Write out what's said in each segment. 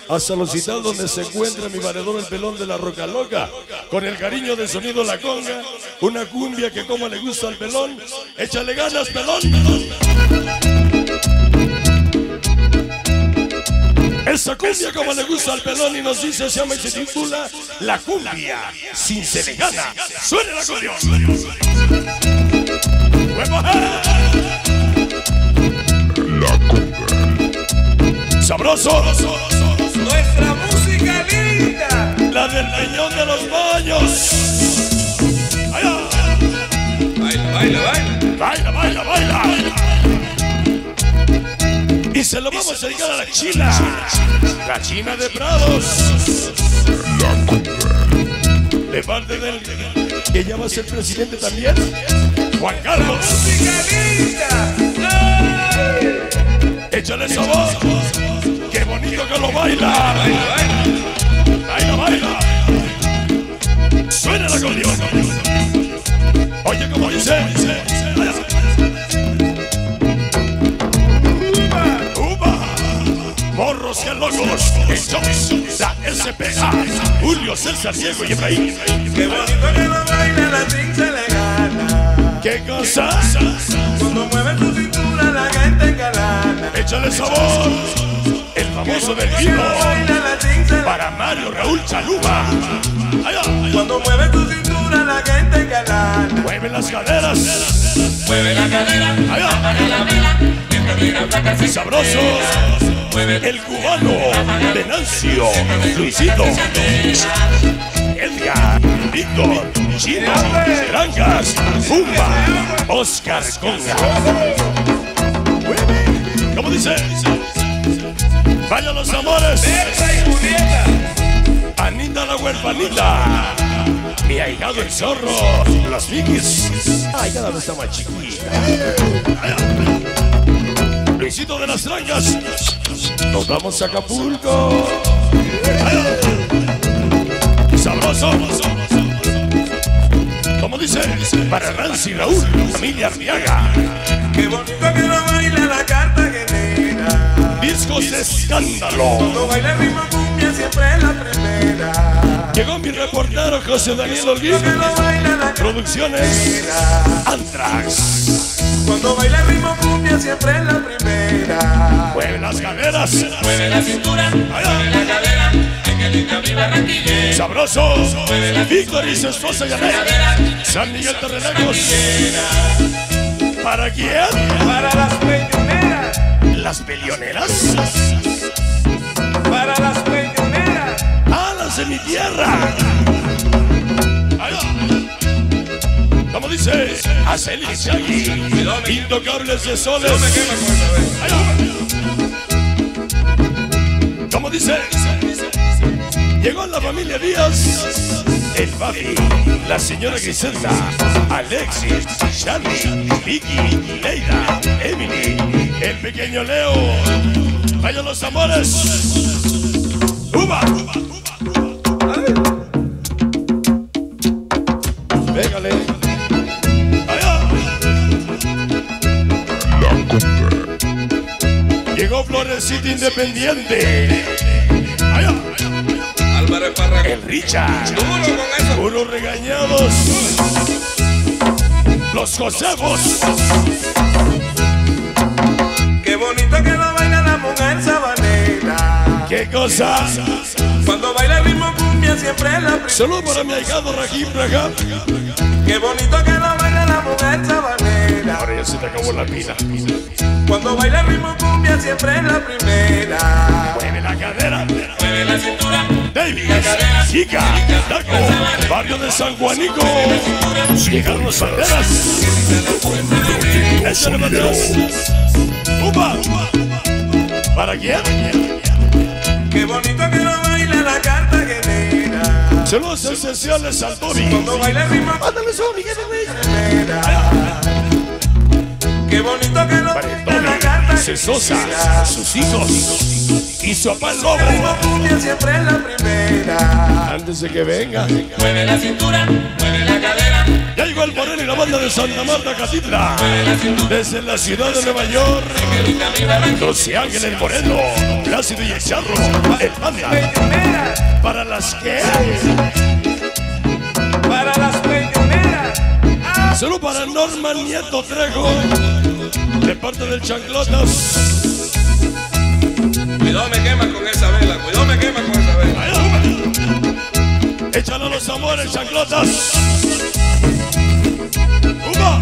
hasta los citados donde se encuentra mi valedor el pelón de la Roca Loca, con el cariño del sonido La Conga, una cumbia que como le gusta al pelón. Échale ganas, pelón. Esa cumbia como le gusta al pelón y nos dice, se llama y se titula La Cumbia Sin Se Le Gana. Suene la acordeón. La Conga. Sabroso. Nuestra música linda. La del Peñón de los Baños. ¡Allá! Baila, baila, baila. Baila, baila, baila. Y se lo vamos a dedicar a la China. La China de Prados. La Conga. De parte del que ya va a ser presidente también, Juan Carlos. Música linda. Échale sabor. Qué bonito que lo baila. Baila, baila. Baila, baila. Suena el acordeón. Oye, como dice. Morros y locos, entonces la SPA, Julio, César, Diego y Efraín. Qué bonito que lo baila, la ting se le gana. ¿Qué cosa? Cuando mueve su cintura la gente galana. Échale sabor, el famoso del vino, para Mario Raúl Chaluba. Allá. Cuando mueve tu cintura la gente galana. Mueve las caderas. Mueve la cadera, Allá. apaga la vela, mientras mira placa sin Sabroso, el cubano, Venancio, Luisito, Edgar, Víctor, Chino, Trancas, Pumba, Oscar Conga. ¿Cómo dice? Vaya los amores. Berta y Julieta. Anita la huerfanita. Mi ahijado el zorro. Los Vikis. Ay, cada vez está más chiquita. Luisito de las Trancas. Nos vamos a Acapulco. Sabroso. ¿Cómo dice? Para Nancy Raúl, familia Arriaga. Qué bonito que lo baila la cartagenera. Discos de escándalo. Cuando baila el ritmo cumbia siempre es la primera. Llegó mi reportero José Daniel Olguín. Que lo baila la Producciones Antrax. Cuando baila el ritmo cumbia siempre es la primera. Mueve las caderas. Mueve la cintura, mueve la cadera. En el linda mi Barranquilla. Sabroso. Víctor y su esposa Janet. San Miguel Terrenegos. ¿Para quién? Para las peñoneras. ¿Las pelioneras? Para las peñoneras. ¡Ah, las de mi tierra! Allá. ¿Cómo dice? Aceli y Shaggy. Intocables de soles. No me quema con ¿Cómo dice? Llegó la familia Díaz. El papi, la señora Griselda, Alexis, Charlie, Vicky, Leida, Emily, el pequeño Leo. Vaya los amores. ¡Uba! Pégale. Allá. La Conga. Llegó Florecita Independiente. Allá. Álvaro Parra. El Richard. Duro con eso. Unos regañados. Los Josefos. Qué bonito que lo baila la mujer sabanera. ¿Qué cosa? Cuando baila el ritmo cumbia siempre es la primera. Solo para mi ahijado Rahim Raham. Qué bonito que lo baila la mujer sabanera. Ahora ya se te acabó la pila. Cuando baila el ritmo cumbia siempre es la primera. Mueve la cadera. Mueve la cintura. David, Chica, Taco, barrio de San Juanico. Llegaron los banderas. Échale banderas. ¡Upa! ¿Para quién? Qué bonito que lo baila la cartagenera. Saludos esenciales al Toby. Cuando baila el ritmo Ándale, Sony, que qué bonito que lo para el baila la Toby, cartagenera. Cesosa, sus hijos y su papá el lobo. El ritmo cumbia siempre es la primera. Antes de que venga. Mueve la cintura, mueve la cadera. Ya Ya llegó el Moreno y la banda de Santa Marta, Catitla. Desde la ciudad de Nueva York, Los Ángeles Moreno, Plácido y el Charro, el Panda. ¿Para las qué? Para las peñoneras. Solo para Norman Nieto Trejo, de parte del Chanclotas. Cuidado me quema con esa vela, cuidado me quema con esa vela. Échale los amores, Chanclotas. ¡Uba!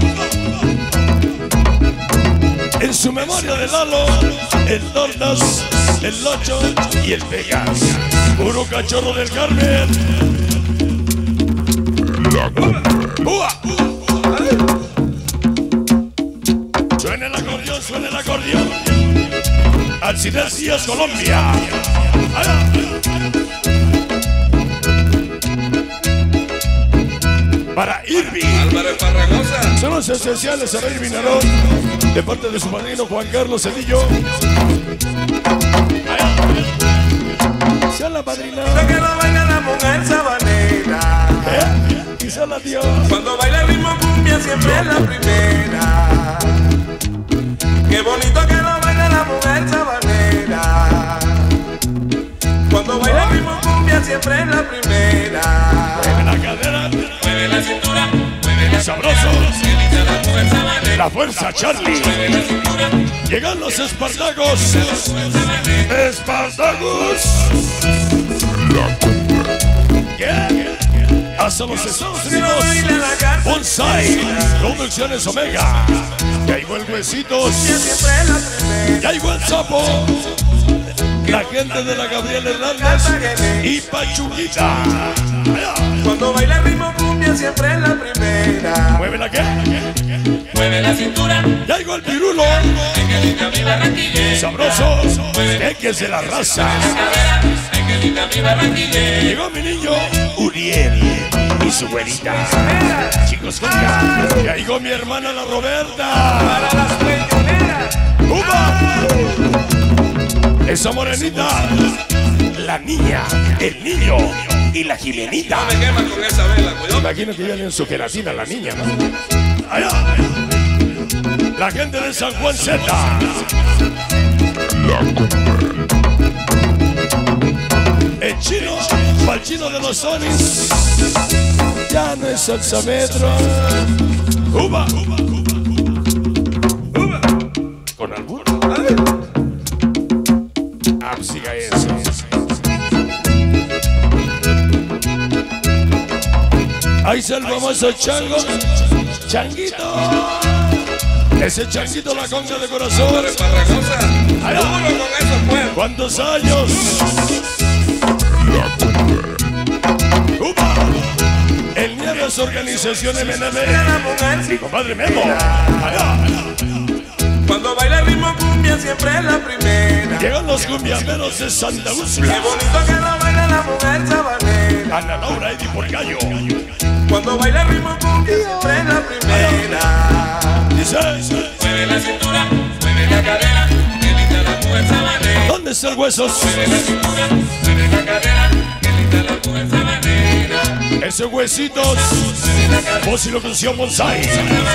En su memoria de Lalo, el Tortas, el Locho y el Vegas. Puro cachorro del Carmen. ¡Uba! Suena el acordeón, suena el acordeón. Alcides Díaz, Colombia. Para Irving Álvarez Parragosa. son los esenciales a Irving Arón, de parte de su padrino Juan Carlos Cedillo. Sea la padrina. Lo que no baila la mujer sabanera. Quizá la dio. Cuando baila el ritmo cumbia siempre es la primera. Qué bonito que lo baila la mujer sabanera. Cuando baila el ritmo cumbia siempre es la primera. Mueve la cadera, Mueve la cintura, mueve la sabroso. cintura, la mujer sabanera. La fuerza, Charlie. Mueve la cintura, Llegan los Espartacos. Espartacos. ¿Qué? Hasta los Estados Unidos. baila la carta. Bonsai. Producciones Omega. Ya llegó el Huesitos. Siempre es la primera. Ya llegó el Sapo. La gente de la Gabriel Hernández y Pachuquita. Cuando baila el ritmo cumbia siempre es la primera. ¿Mueve la qué? Mueve la cintura, Ya llegó el Pirulo. hay que linda mi barranquilla. Sabroso. Peques de la raza. Hay que linda mi barranquilla. Llegó mi niño Uriel y su güerita. Chicos, venga. Ya llegó mi hermana la Roberta. Para las peñoneras. ¡Uba! Esa morenita, la niña, el niño y la Jimenita. No me quema con esa vela, cuidado. Imagino que viene en su gelatina la niña, ¿no? Allá. La gente de San Juan Z. El chino, para el chino de los Sonis. Ya no es salsametro. Uba. Con albur. Siga eso. Ahí está el famoso chango. Changuito. Ese changuito la conga de corazón. Álvarez Parragosa. Duro con esos pueblos. ¿Cuántos años? ¡Upa! El Nieves Organización MNB. Mi compadre Memo. Allá. Cuando baila el ritmo cumbia siempre es la primera. Llegan los cumbiameros de Santa Qué Úrsula. bonito que lo baila la mujer sabanera. Ana Laura Eddie Porcayo. Cuando baila el ritmo cumbia siempre es la primera. Dice, Mueve la cintura, mueve la cadera. Qué linda la mujer sabanera. ¿dónde está el Huesos? Mueve la cintura, mueve la cadera. Qué linda la mujer sabanera. Ese Huesitos. Voz y locución Bonsai.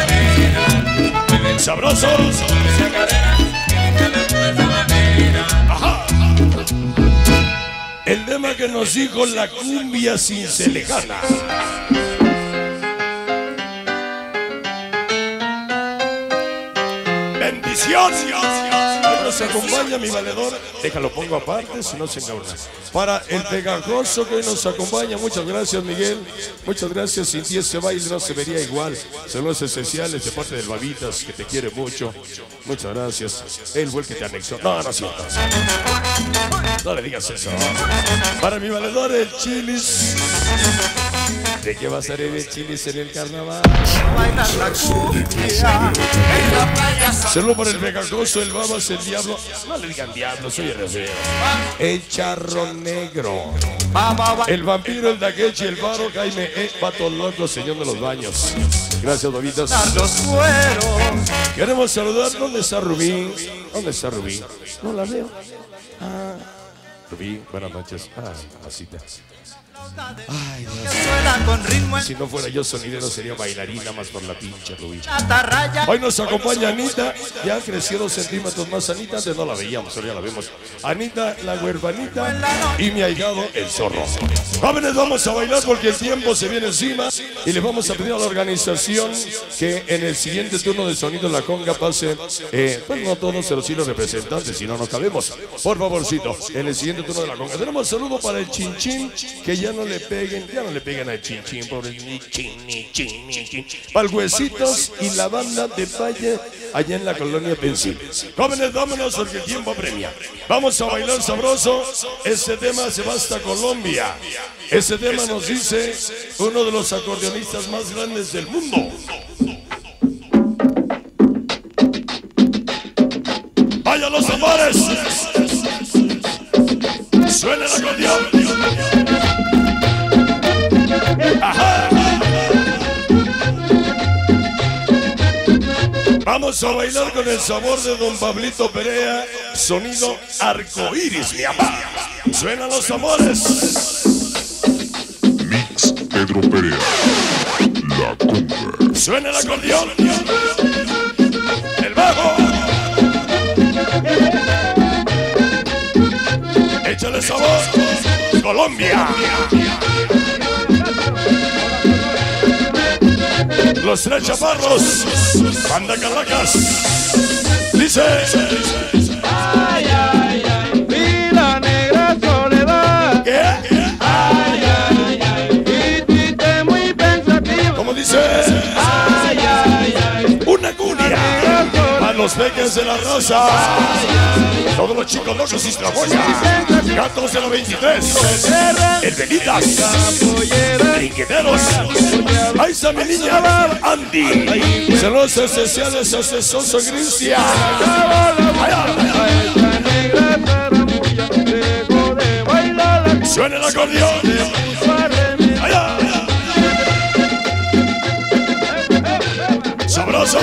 Sabrosos. Mueve la cadera. Qué linda la mujer sabanera. Ajá. El tema que nos dijo la cumbia cincelejana. Bendición. Hoy nos acompaña mi valedor. Déjalo, pongo aparte, si no se engauna. Para el pegajoso que hoy nos acompaña. Muchas gracias, Miguel. Muchas gracias. Sin ti ese baile no se vería igual. Saludos esenciales de parte del Babitas, que te quiere mucho. Muchas gracias. Él fue el que te anexó. No, no siento. No le digas eso. Para mi valedor, el Chilis. ¿De qué va a salir el Chilis en el carnaval? Saludo para el pegajoso, el Babas, el Diablo. No le digan Diablo, soy el receo. El Charro Negro. El Vampiro, el Daguechi, el Baro, Jaime, Pato Loco, señor de los baños. Gracias, Babitas. Queremos saludar. ¿Dónde está Rubí? ¿Dónde está Rubí? No la veo. Rubí, buenas noches. Así te. Ay, Dios. Si no fuera yo sonidero sería bailarina más por la pinche Rubí. Hoy nos acompaña Anita, ya creció 2 centímetros más Anita, antes no la veíamos, ahora ya la vemos. Anita, la huervanita y mi ahijado, el zorro. Jóvenes, vamos a bailar porque el tiempo se viene encima y le vamos a pedir a la organización que en el siguiente turno de Sonido en la Conga pase, pues no todos, pero sí los representantes, si no, no cabemos. Por favorcito, en el siguiente turno de la Conga. Tenemos saludo para el Chinchín, que ya no le peguen al Chinchín, pobre ni chin. Para el Huesitos y la banda de Valle, allá en la colonia Pensil. Jóvenes, vámonos porque el tiempo apremia. Vamos a bailar sabroso. Este tema se va hasta Colombia. Este tema nos dice uno de los acordeonistas más grandes del mundo. ¡Vaya los amores! ¡Suena el acordeón! ¡Ajá! Vamos a bailar con el sabor de Don Pablito Perea, sonido arcoíris, mi papá. Suenan los amores. Mix Pedro Perea, la conga. Suena el acordeón. El bajo. Échale sabor. Colombia. Los Tres Chaparros, Banda Calacas. Dice: ay, ay, ay, vida negra soledad. ¿Qué? Ay, ay, ay, y triste muy pensativo. ¿Cómo dice? Ay, ay, ay, una cumbia para los peques de la raza. Todos los chicos locos y Estraboya, gatos de la 23, el Velitas, trinqueteros. Ahí está mi niña Andy, saludos especiales a ese soso Cristian. Suena el acordeón. Allá. Sabroso.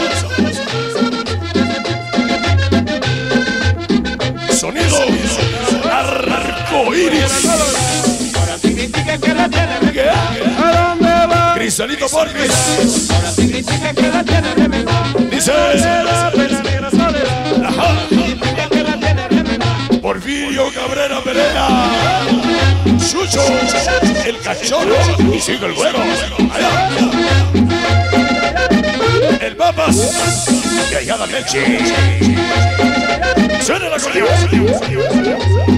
Sonido arcoíris. ahora sí critica que la tiene de ¿Qué? ¿a dónde va? Cristalito Borges. Ahora sí critica que la tiene de menor. Dice: La pena negra soledad. ajá. Critica que la tiene de menor. Porfirio Cabrera Perea, Chucho, el cachorro y sigue el güero. Allá. El Papas y ahijada Meche. Suena el acordeón.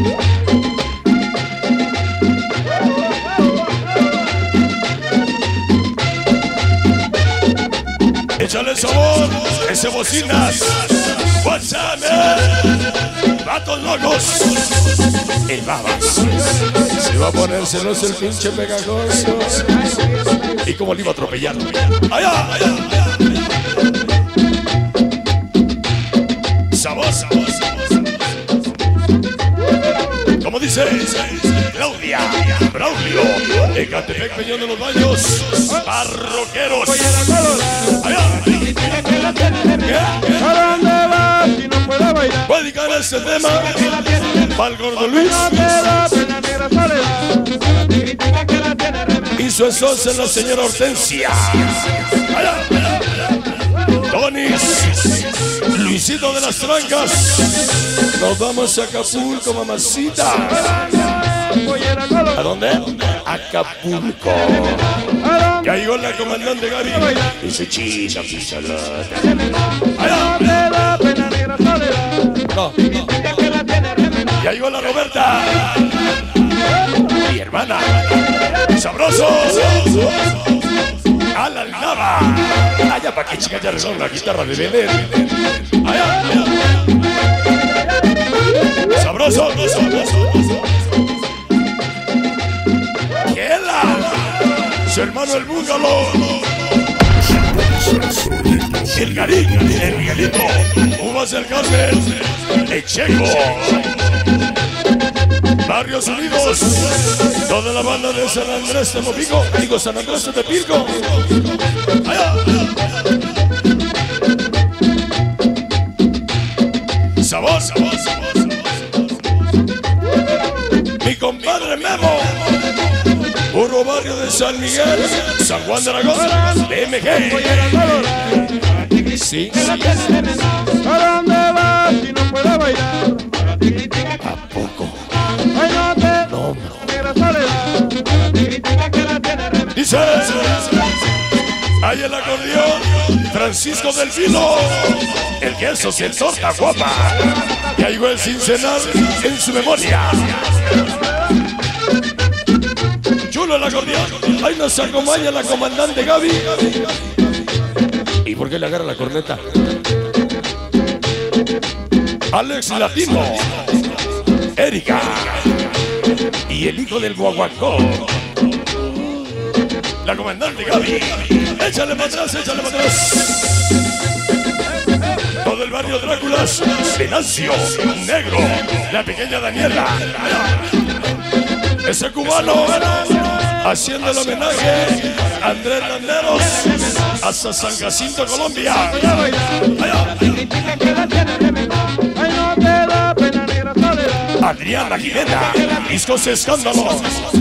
Échale sabor, ese bocinas. WhatsApp, vatos locos. El Babas se va a poner celoso el pinche pegajoso. Y como le iba a atropellar. Allá, allá, allá. Sabor, sabor, sabor. Como dice Claudia, Braulio, Ecatepec, Peñón de los Baños, parroqueros. Allá. Critica que la tiene de menor. ¿Qué? ¿A dónde va? Si no puede bailar. Voy a dedicar este tema para el Gordo Luis La pena negra soledad. Critica que la tiene de menor. y su esposa la señora Hortensia. Allá, allá, allá. Tonis, Luisito de las Trancas. Nos vamos a Acapulco, mamacita. ¿A dónde? Acapulco. Ya llegó la comandante Gaby y su china pisolota. Allá. La pena negra soledad. No, no. Ya llegó la Roberta, mi hermana. Sabroso. A la Nava. Allá pa' que chica ya resonó la guitarra de Belén. Allá, allá. Sabroso. Gela. Su hermano el búngalo. El Garín, el Miguelito, Uvas del Carmen, el Checo, Barrios Unidos, toda la banda de San Andrés de Mopico, digo San Andrés de Tepilco. Allá. Sabor, sabor, sabor, sabor. Mi compadre Memo. Puro barrio de San Miguel, San Juan de Aragón, BMG. Sí. ¿A dónde vas si no puedo bailar? ¿A poco? No, Dice, hay el acordeón, Francisco Delfino, el queso se torta guapa. Ya llegó el Cincenal en su memoria. Chulo el acordeón, ahí nos acompaña la comandante Gaby. ¿Y por qué le agarra la corneta? Alex Latino, Erika y el hijo del guaguancó, la comandante Gaby. Échale para atrás, échale para atrás. Todo el barrio Dráculas, Venancio, Negro, la pequeña Daniela. Ese cubano haciendo el homenaje a Andrés Landeros hasta San Jacinto, Colombia. Adriana Jimena, Discos Escándalo.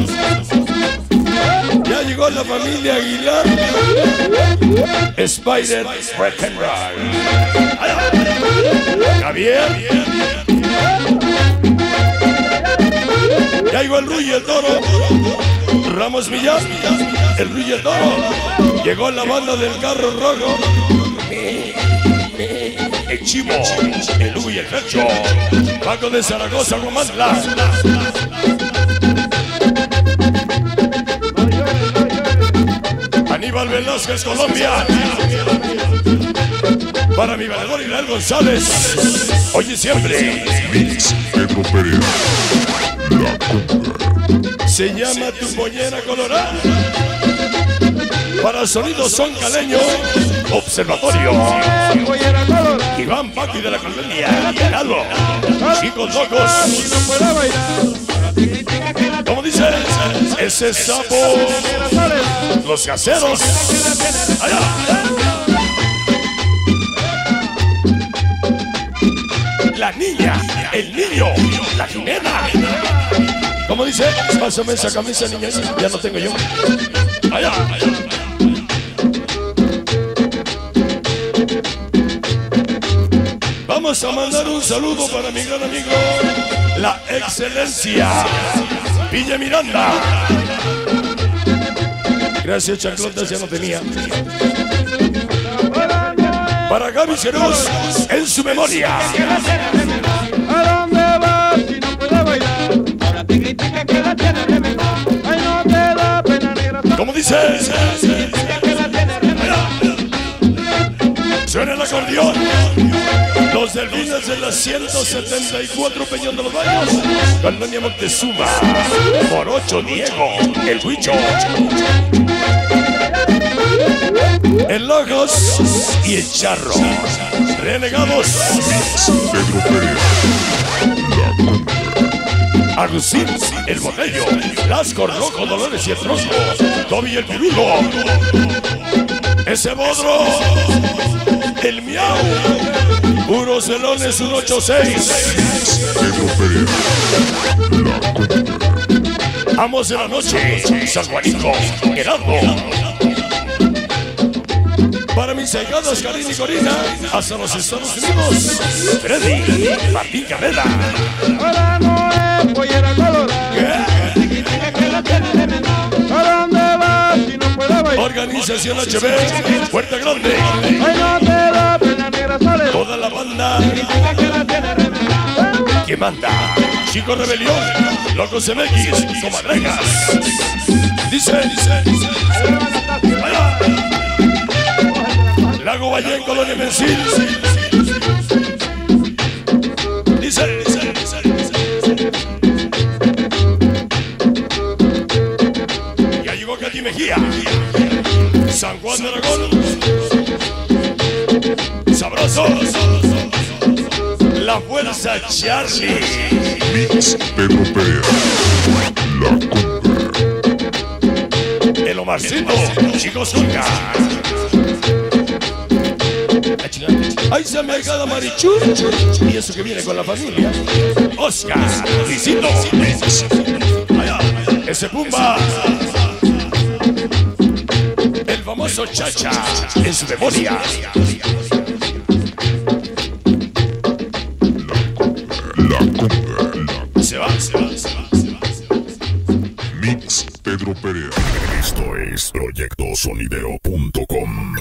Ya llegó la familia Aguilar, Spider Rock and Roll. Javier. Ya llegó el Ruy y el Toro, Ramos Millán, el Ruy y el Toro. Llegó la banda del Carro Rojo, el Chivo, el Hugo y el Fercho, Paco de Zaragoza, Guamantla. Aníbal Velázquez, Colombia. Para mi valedor Israel González, hoy y siempre. Mix Pedro Perea, La Conga. Se llama Tu Mollera Colorada. Para sonido son caleño, Observatorio. Iván Paqui de la Colonia, Lalo, Chicos Locos. ¿Cómo dices? Ese sapo, los caseros. Allá. La niña, el niño, la Jimena. ¿Cómo dice? Pásame esa camisa, niña, ya no tengo yo. Allá, allá. Vamos a mandar un saludo para mi gran amigo, la excelencia, Villa Miranda. Gracias, chanclotas, ya no tenía. Para Gaby Ceruz, en su memoria. ¿A dónde vas si no puedo bailar? Ahora te critica que la tiene de menor. Ay, no te da pena negra. ¿Cómo dice? Suena el acordeón. Los delfines de la 174 Peñón de los Baños. Colonia Moctezuma. Morocho Diego, el Huicho. El Logos y el Charro. Renegados. Pedro Perea, La Conga. Agustín, el Botello. Lasco Rojo, Dolores y el Tronco. Toby el Pirulo. Ese Bodro. El Miau. Puros Celones 186. Pedro Perea, La Conga. Amos de la Noche. San Juanico. Gerardo. Para mis allegadas Karin y Corina, hasta los Estados Unidos, Freddy, Martín Carrera. Ahora no es pollera colorada. ¿A dónde vas si no puedo bailar? Organización HB, Puerta Grande. Ay, no te da pena negra soledad. Toda la banda que manda. Chico Rebelión, Locos MX, Comadrejas. Dice. Vaya. Lago Valle, Colonia Mensil. Dice. Ya llegó Katy Mejía. San Juan de Aragón. Sabroso. La Fuerza Charlie. Mix Pedro Perea, La Conga. El Omarcito, Chicos Conga. Ahí se me cada Marichu. Y eso que viene con la familia. Oscar, Luisito. ese Pumba. El famoso Chacha en su memoria. La Cumbia. Se va. Mix Pedro Perea. Esto es proyectosonidero.com.